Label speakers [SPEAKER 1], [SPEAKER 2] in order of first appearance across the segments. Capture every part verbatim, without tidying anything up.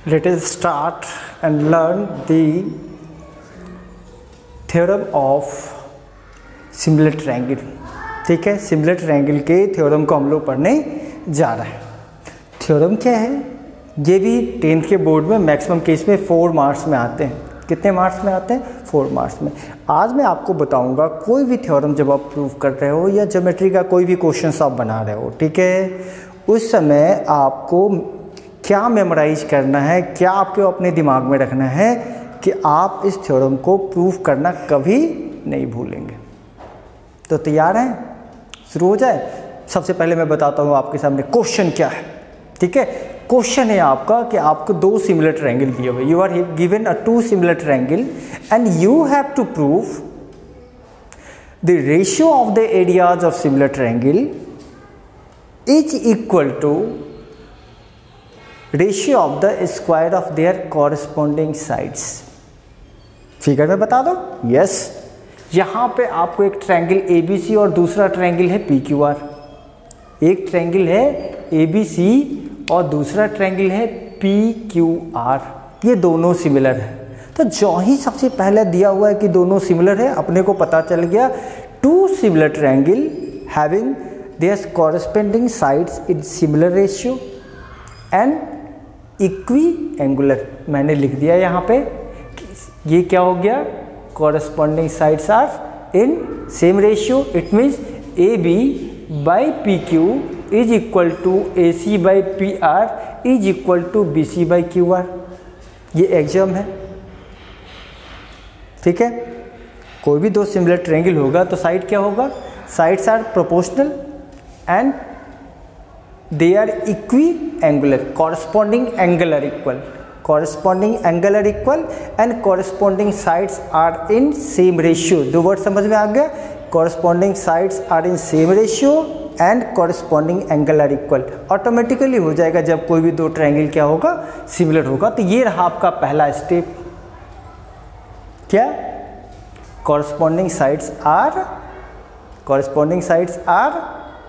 [SPEAKER 1] Let us start and learn the theorem of similar triangle. ठीक है, similar triangle के theorem को हम लोग पढ़ने जा रहे हैं। थ्योरम क्या है? ये भी टेंथ के बोर्ड में मैक्सिमम केस में फोर मार्क्स में आते हैं। कितने मार्क्स में आते हैं? फोर मार्क्स में। आज मैं आपको बताऊंगा कोई भी थ्योरम जब आप प्रूव कर रहे हो या ज्योमेट्री का कोई भी क्वेश्चन आप बना रहे हो, ठीक है, उस समय आपको क्या मेमोराइज करना है, क्या आपको अपने दिमाग में रखना है कि आप इस थ्योरम को प्रूव करना कभी नहीं भूलेंगे। तो तैयार हैं? शुरू हो जाए। सबसे पहले मैं बताता हूँ आपके सामने क्वेश्चन क्या है। ठीक है, क्वेश्चन है आपका कि आपको दो सिमिलर ट्रायंगल दिए हुए, you are given a two similar triangle and you have to prove the ratio of the areas of similar triangle is equal to ratio of the square of their corresponding sides. Figure में बता दो। Yes, यहाँ पे आपको एक triangle A B सी और दूसरा triangle है पी क्यू आर। एक ट्रायंगल है ए बी सी और दूसरा ट्रायंगल है पी क्यू आर। ये दोनों सिमिलर है। तो जो ही सबसे पहले दिया हुआ है कि दोनों सिमिलर है, अपने को पता चल गया two similar triangle having their corresponding sides in similar ratio and equiangular. मैंने लिख दिया यहाँ पे, ये क्या हो गया? Corresponding sides are in same ratio. It means A B by P Q is equal to A C by P R is equal to B C by Q R. ये एग्जाम है। ठीक है, कोई भी दो सिमिलर ट्रायंगल होगा तो side क्या होगा? Sides are proportional and they are equiangular, corresponding angle are equal, corresponding angle are equal and corresponding sides are in same ratio। दो वर्ड समझ में आ गया? corresponding sides are in same ratio and corresponding angle are equal। Automatically हो जाएगा जब कोई भी दो ट्रायंगल क्या होगा? सिमिलर होगा। तो ये रहा आपका पहला स्टेप। क्या? corresponding sides are corresponding sides are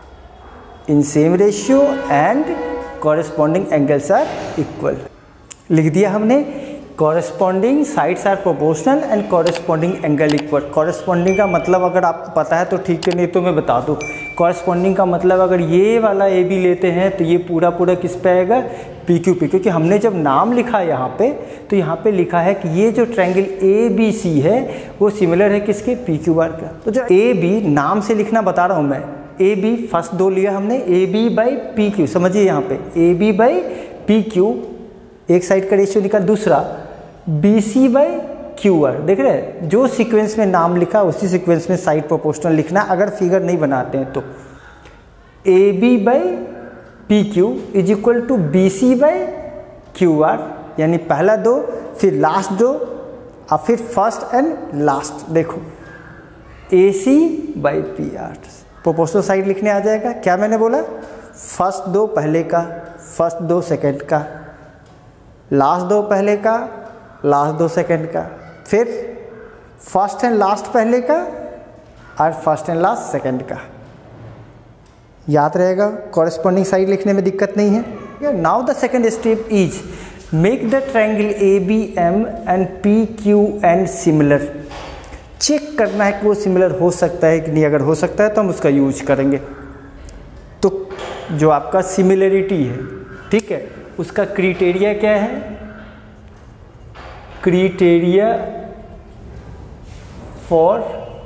[SPEAKER 1] in same ratio and corresponding angles are equal. लिख दिया हमने। Corresponding sides are proportional and corresponding angle equal. Corresponding का मतलब अगर आपको पता है तो ठीक है, नहीं तो मैं बता दूँ। कॉरेस्पॉन्डिंग का मतलब अगर ये वाला ए बी लेते हैं तो ये पूरा पूरा किस पे आएगा? पी क्यू पे। क्योंकि हमने जब नाम लिखा है यहाँ पे, तो यहाँ पे लिखा है कि ये जो ट्रायंगल ए बी सी है वो सिमिलर है किसके? पी क्यू आर का। तो जो ए बी नाम से लिखना बता रहा हूँ मैं, ए बी फर्स्ट दो लिया हमने, A B by P Q. समझिए यहाँ पे A B by P Q एक साइड का रेशियो निकाल, दूसरा B C by Q R. देख रहे हैं, जो सीक्वेंस में नाम लिखा उसी सीक्वेंस में साइड प्रोपोर्शनल लिखना अगर फिगर नहीं बनाते हैं तो। A B by P Q is equal to B C by Q R, यानी पहला दो फिर लास्ट दो और फिर फर्स्ट एंड लास्ट। देखो A C by P R, proportional side लिखने आ जाएगा। क्या मैंने बोला? फर्स्ट दो पहले का, फर्स्ट दो सेकंड का, लास्ट दो पहले का, लास्ट दो सेकंड का, फिर फर्स्ट एंड लास्ट पहले का और फर्स्ट एंड लास्ट सेकंड का। याद रहेगा, कॉरेस्पॉन्डिंग साइड लिखने में दिक्कत नहीं है। Now the second step is make the triangle A B M and P Q and similar. Check करना है कि वो सिमिलर हो सकता है कि नहीं। अगर हो सकता है तो हम उसका यूज करेंगे। तो जो आपका सिमिलरिटी है, ठीक है, उसका क्राइटेरिया क्या है? Criteria for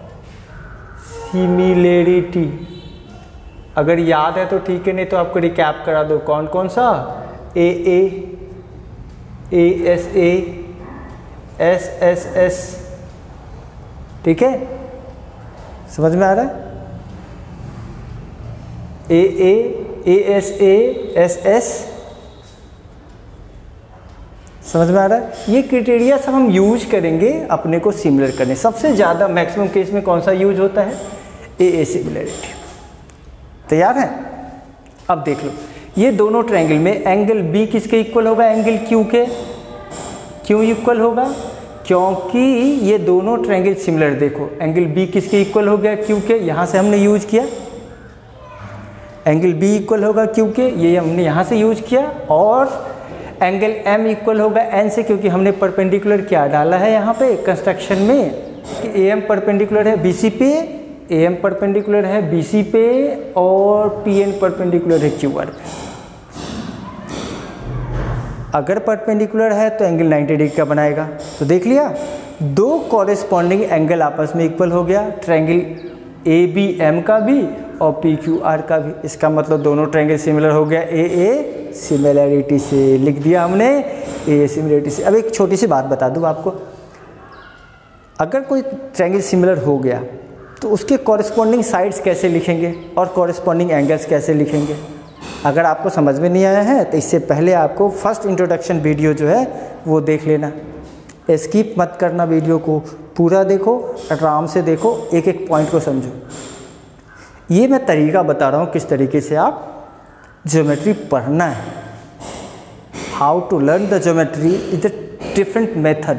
[SPEAKER 1] similarity. अगर याद है तो ठीक है, नहीं तो आपको रिकैप करा दो। कौन कौन सा? A A, A S A, S S S. ठीक है, समझ में आ रहा है? A A, A S A, S S. समझ में आ रहा है? ये क्राइटेरिया सब हम यूज करेंगे अपने को सिमिलर करने। सबसे ज़्यादा मैक्सिमम केस में कौन सा यूज होता है? A A similarity. तैयार है? अब देख लो, ये दोनों ट्रायंगल में एंगल बी किसके इक्वल होगा? एंगल क्यू के। क्यों इक्वल होगा? क्योंकि ये दोनों ट्रायंगल सिमिलर। देखो एंगल बी किसके इक्वल हो गया? क्यू के। यहाँ से हमने यूज किया एंगल बी इक्वल होगा क्यू के, ये हमने यहाँ से यूज किया। और एंगल एम इक्वल होगा एन से, क्योंकि हमने परपेंडिकुलर क्या डाला है यहाँ पे कंस्ट्रक्शन में कि ए एम परपेंडिकुलर है बी सी पे, ए एम परपेंडिकुलर है बी सी पे और पी एन परपेंडिकुलर है क्यू आर पे। अगर परपेंडिकुलर है तो एंगल नाइंटी डिग्री का बनाएगा। तो देख लिया, दो कॉरेस्पॉन्डिंग एंगल आपस में इक्वल हो गया, ट्रायंगल ए बी एम का भी और पी क्यू आर का भी। इसका मतलब दोनों ट्रायंगल सिमिलर हो गया ए ए सिमिलैरिटी से, लिख दिया हमने ए सिमिलैरिटी से। अब एक छोटी सी बात बता दूँ आपको, अगर कोई ट्रायंगल सिमिलर हो गया तो उसके कॉरेस्पॉन्डिंग साइड्स कैसे लिखेंगे और कॉरेस्पॉन्डिंग एंगल्स कैसे लिखेंगे। अगर आपको समझ में नहीं आया है तो इससे पहले आपको फर्स्ट इंट्रोडक्शन वीडियो जो है वो देख लेना, स्किप मत करना, वीडियो को पूरा देखो, आराम से देखो, एक एक पॉइंट को समझो। ये मैं तरीका बता रहा हूँ किस तरीके से आप ज्योमेट्री पढ़ना है। How to learn the geometry is a different method.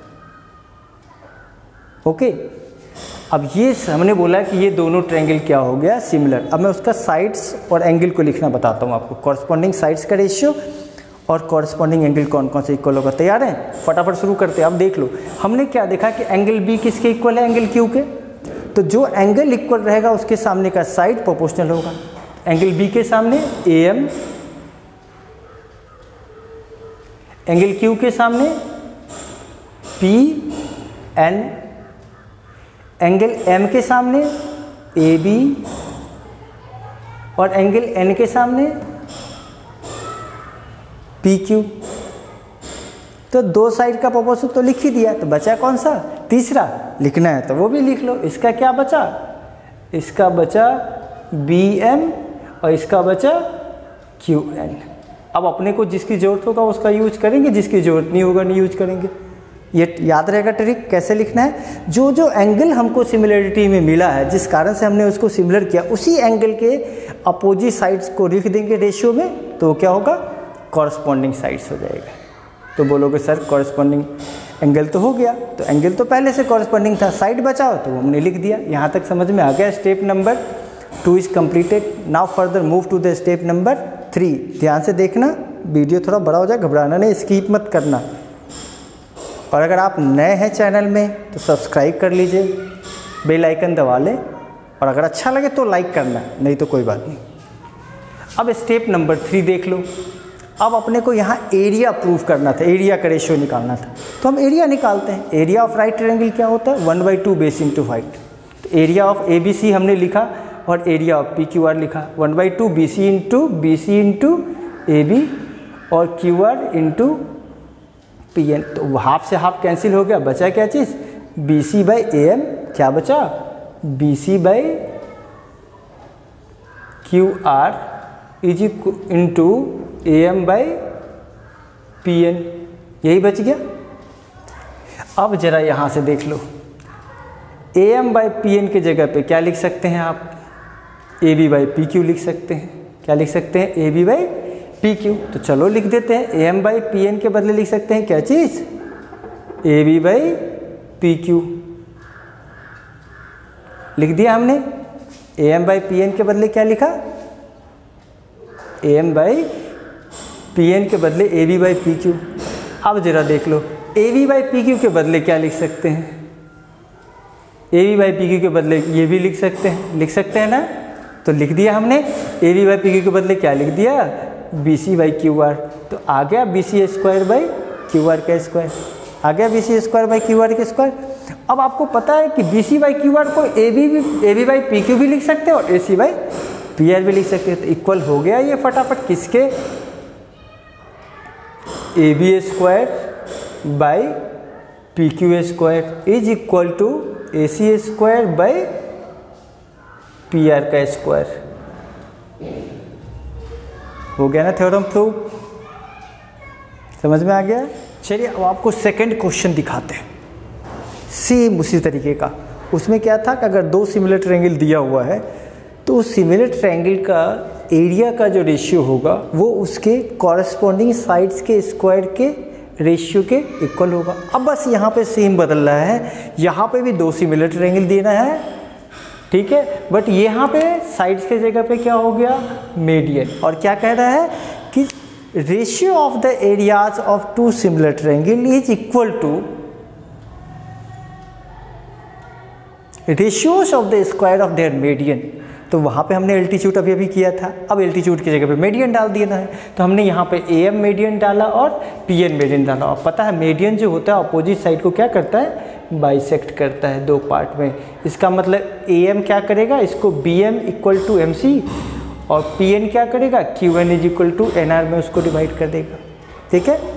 [SPEAKER 1] Okay, अब ये हमने बोला कि ये दोनों ट्रायंगल क्या हो गया सिमिलर। अब मैं उसका साइड्स और एंगल को लिखना बताता हूँ आपको, कॉरस्पॉन्डिंग साइड्स का रेशियो और कॉरस्पॉन्डिंग एंगल कौन कौन से इक्वल होगा। तैयार हैं? फटाफट शुरू करते हैं। अब देख लो, हमने क्या देखा कि एंगल बी किसके इक्वल है, एंगल क्यू के। तो जो एंगल इक्वल रहेगा उसके सामने का साइड प्रोपोर्शनल होगा। एंगल बी के सामने ए एम, एंगल क्यू के सामने पी एन, एंगल एम के सामने ए बी और एंगल एन के सामने पी क्यू। तो दो साइड का प्रोपोर्शन तो लिख ही दिया, तो बचा कौन सा, तीसरा लिखना है तो वो भी लिख लो। इसका क्या बचा, इसका बचा बी एम और इसका बचा क्यू एन। अब अपने को जिसकी ज़रूरत होगा उसका यूज करेंगे, जिसकी ज़रूरत नहीं होगा नहीं यूज करेंगे। ये याद रहेगा ट्रिक कैसे लिखना है। जो जो एंगल हमको सिमिलरिटी में मिला है, जिस कारण से हमने उसको सिमिलर किया, उसी एंगल के अपोजिट साइड्स को लिख देंगे रेशियो में, तो क्या होगा, कॉरस्पॉन्डिंग साइड्स हो जाएगा। तो बोलोगे सर कॉरस्पॉन्डिंग एंगल तो हो गया, तो एंगल तो पहले से कॉरस्पॉन्डिंग था, साइड बचाओ, तो हमने लिख दिया। यहाँ तक समझ में आ गया। Step number two is completed. Now further move to the step number three. ध्यान से देखना, वीडियो थोड़ा बड़ा हो जाए, घबराना नहीं, स्किप मत करना। और अगर आप नए हैं चैनल में तो सब्सक्राइब कर लीजिए, बेल आइकन दबा लें, और अगर अच्छा लगे तो लाइक करना, नहीं तो कोई बात नहीं। अब स्टेप नंबर थ्री देख लो। अब अपने को यहाँ एरिया प्रूव करना था, एरिया का रेशियो निकालना था, तो हम एरिया निकालते हैं। एरिया ऑफ राइट ट्रायंगल क्या होता है, one by two base into height. तो area of A B C हमने लिखा और area of P Q R लिखा, one by two B C into B C into A B और Q R into P N. तो half से half cancel हो गया, बचा क्या चीज़, B C by A M, क्या बचा, B C by Q R is into A M by P N, यही बच गया। अब जरा यहाँ से देख लो, A M by P N के जगह पे क्या लिख सकते हैं आप, A B by P Q लिख सकते हैं। क्या लिख सकते हैं, A B by P Q. तो चलो लिख देते हैं, A M by P N के बदले लिख सकते हैं क्या चीज़, A B by P Q. लिख दिया हमने। A M by P N के बदले क्या लिखा, A M by P N के बदले A B by P Q. अब जरा देख लो, A B by P Q के बदले क्या लिख सकते हैं, A B by P Q के बदले ये भी लिख सकते हैं, लिख सकते हैं ना। तो लिख दिया हमने, A B by P Q के बदले क्या लिख दिया, B C by Q R. तो आ गया B C square by Q R का स्क्वायर, आ गया B C square by Q R का स्क्वायर। अब आपको पता है कि B C by Q R को A B A B by P Q भी लिख सकते हैं और A C by P R भी लिख सकते हैं। तो इक्वल हो गया ये फटाफट किसके, A B square by P Q square is equal to A C square by P R का स्क्वायर। हो गया ना थ्योरम प्रूव, समझ में आ गया। चलिए अब आपको सेकंड क्वेश्चन दिखाते हैं, सेम उसी तरीके का। उसमें क्या था कि अगर दो सिमिलर ट्रायंगल दिया हुआ है तो उस सिमिलर ट्रायंगल का एरिया का जो रेशियो होगा वो उसके कॉरस्पॉन्डिंग साइड्स के स्क्वायर के रेशियो के इक्वल होगा। अब बस यहाँ पे सेम बदल रहा है, यहाँ पे भी दो सिमिलर ट्रायंगल देना है, ठीक है, बट यहाँ पे साइड्स के जगह पे क्या हो गया, मीडियन। और क्या कह रहा है कि ratio of the areas of two similar triangle is equal to ratios of the square of their median. तो वहाँ पे हमने एल्टीट्यूड अभी अभी किया था, अब एल्टीट्यूड की जगह पे मीडियन डाल देना है। तो हमने यहाँ पे ए एम मीडियन डाला और पी एन मीडियन डाला। और पता है मीडियन जो होता है अपोजिट साइड को क्या करता है, बाइसेक्ट करता है दो पार्ट में। इसका मतलब ए एम क्या करेगा, इसको B M equal to M C, और पी एन क्या करेगा, Q N is equal to N R में उसको डिवाइड कर देगा। ठीक है,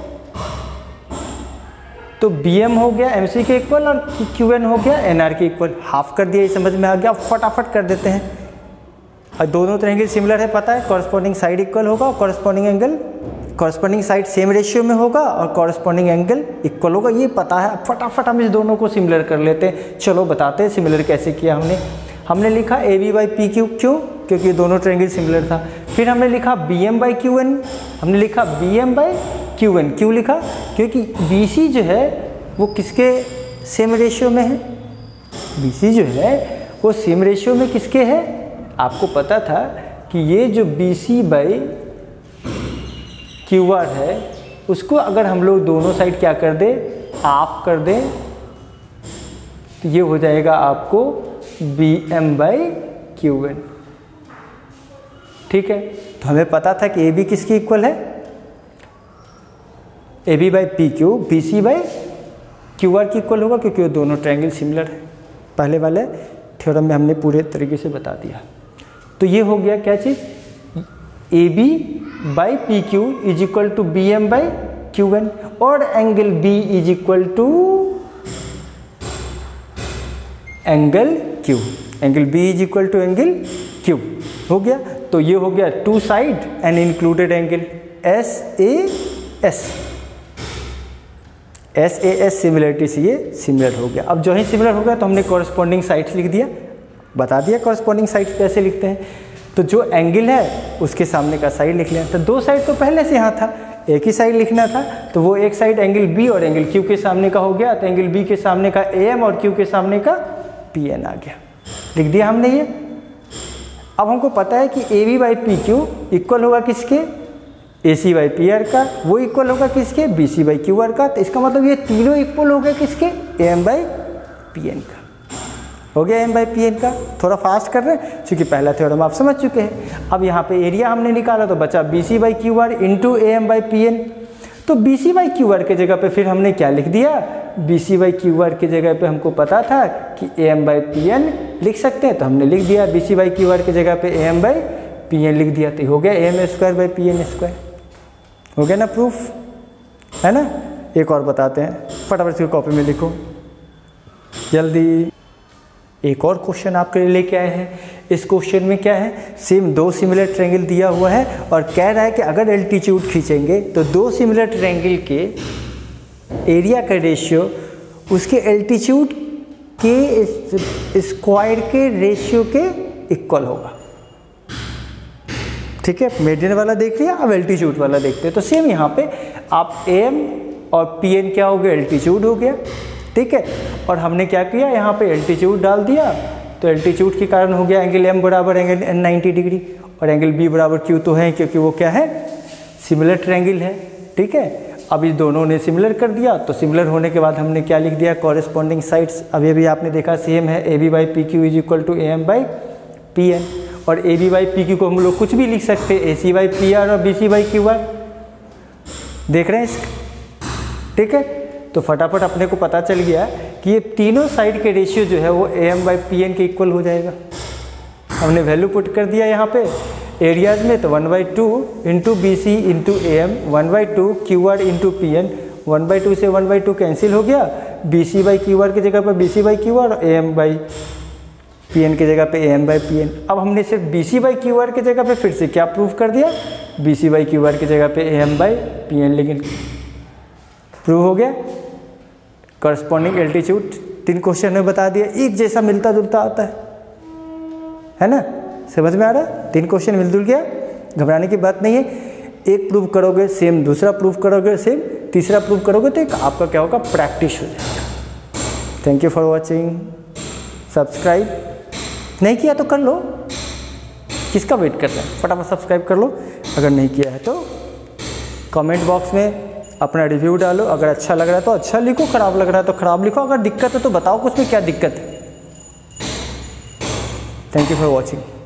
[SPEAKER 1] तो बी एम हो गया एम सी के इक्वल और क्यू एन हो गया एन आर के इक्वल। हाफ कर दिया, ये समझ में आ गया। फटाफट कर देते हैं। और दोनों ट्रायंगल सिमिलर है, पता है कॉरस्पॉन्डिंग साइड इक्वल होगा और corresponding angle, corresponding side same ratio में होगा और कॉरस्पॉन्डिंग एंगल इक्वल होगा, ये पता है। फटाफट हम इस दोनों को सिमिलर कर लेते हैं। चलो बताते हैं सिमिलर कैसे किया हमने। हमने लिखा A B by P Q, क्यों, क्योंकि दोनों ट्रायंगल सिमिलर था। फिर हमने लिखा B M by Q N, हमने लिखा B M by Q N, क्यों लिखा, क्योंकि बी सी जो है वो किसके सेम रेशियो में है, बी सी जो है वो सेम रेशियो में किसके है। आपको पता था कि ये जो B C by Q R है उसको अगर हम लोग दोनों साइड क्या कर दे, हाफ कर दें, तो ये हो जाएगा आपको B M by Q N. ठीक है, तो हमें पता था कि ए बी किसकी इक्वल है, A B by P Q, B C by Q R की इक्वल होगा, क्योंकि वो दोनों ट्रायंगल सिमिलर है। पहले वाले थ्योरम में हमने पूरे तरीके से बता दिया। तो ये हो गया क्या चीज़, A B by P Q is equal to B M by Q N, और angle B is equal to angle Q, angle B is equal to angle Q हो गया। तो ये हो गया two side and included angle S A S, S A S similarity से ये similar हो गया। अब जो ही सिमिलर हो गया तो हमने कॉरस्पॉन्डिंग साइड्स लिख दिया, बता दिया कॉरस्पॉन्डिंग साइड्स कैसे लिखते हैं। तो जो एंगल है उसके सामने का साइड लिख लिया। तो दो साइड तो पहले से यहाँ था, एक ही साइड लिखना था, तो वो एक साइड एंगल बी और एंगल क्यू के सामने का हो गया। तो एंगल बी के सामने का ए एम और क्यू के सामने का पी एन आ गया, लिख दिया हमने ये। अब हमको पता है कि A B by P Q equal होगा किसके, A C by P R का, वो इक्वल होगा किसके, B C by Q R का। तो इसका मतलब ये तीनों इक्वल हो गए किसके, A M by P N का हो गया, एम बाई पी एन का। थोड़ा फास्ट कर रहे हैं क्योंकि पहला थ्योरम आप समझ चुके हैं। अब यहाँ पे एरिया हमने निकाला तो बचा B C by Q R into A M by P N. तो B C by Q R के जगह पे फिर हमने क्या लिख दिया, B C by Q R के जगह पे हमको पता था कि A M by P N लिख सकते हैं, तो हमने लिख दिया B C by Q R के जगह पे A M by P N लिख दिया। तो हो गया A M square by P N square, हो गया ना प्रूफ, है ना। एक और बताते हैं, फटाफट से कॉपी में लिखो जल्दी। एक और क्वेश्चन आपके लिए लेके आए हैं। इस क्वेश्चन में क्या है, सेम दो सिमिलर ट्रायंगल दिया हुआ है और कह रहा है कि अगर एल्टीट्यूड खींचेंगे तो दो सिमिलर ट्रायंगल के एरिया का रेशियो उसके एल्टीट्यूड के स्क्वायर के रेशियो के इक्वल होगा। ठीक है, मीडियन वाला देख लिया, अब एल्टीट्यूड वाला देखते हैं। तो सेम यहाँ पे आप एम और पी एन क्या हो गया, एल्टीट्यूड हो गया। ठीक है, और हमने क्या किया, यहाँ पे एल्टीट्यूड डाल दिया, तो एल्टीट्यूड के कारण हो गया एंगल एम बराबर एंगल एन नाइन्टी डिग्री, और एंगल बी बराबर क्यू तो है क्योंकि वो क्या है, सिमिलर ट्रायंगल है। ठीक है, अब इस दोनों ने सिमिलर कर दिया, तो सिमिलर होने के बाद हमने क्या लिख दिया, कॉरेस्पॉन्डिंग साइड्स अभी अभी आपने देखा सेम है, A B by P Q is equal to A M by P N. और A B by P Q को हम लोग कुछ भी लिख सकते हैं, A C by P R और B C by Q R, देख रहे हैं इसका। ठीक है, तो फटाफट अपने को पता चल गया कि ये तीनों साइड के रेशियो जो है वो A M by P N के इक्वल हो जाएगा। हमने वैल्यू पुट कर दिया यहाँ पे एरियाज में, तो one by two into B C into A M, one by two Q R into P N, one by two से वन बाई टू कैंसिल हो गया, B C by Q R की जगह पर B C by Q R, A M by P N की जगह पे A M by P N. अब हमने सिर्फ B C by Q R की जगह पे फिर से क्या प्रूफ कर दिया, B C by Q R की जगह पे A M by P N, लेकिन प्रूव हो गया। करस्पॉन्डिंग एल्टीट्यूड तीन क्वेश्चन में बता दिया, एक जैसा मिलता जुलता आता है, है ना, समझ में आ रहा है। तीन क्वेश्चन मिलजुल गया, घबराने की बात नहीं है। एक प्रूव करोगे सेम, दूसरा प्रूव करोगे सेम, तीसरा प्रूव करोगे तो एक आपका क्या होगा, प्रैक्टिस हो जाएगा। Thank you for watching. Subscribe नहीं किया तो कर लो, किसका वेट कर रहे हैं, फटाफट सब्सक्राइब कर लो। अगर नहीं किया है तो कमेंट बॉक्स में अपना रिव्यू डालो, अगर अच्छा लग रहा है तो अच्छा लिखो, ख़राब लग रहा है तो ख़राब लिखो, अगर दिक्कत है तो बताओ कि उसमें क्या दिक्कत है। Thank you for watching.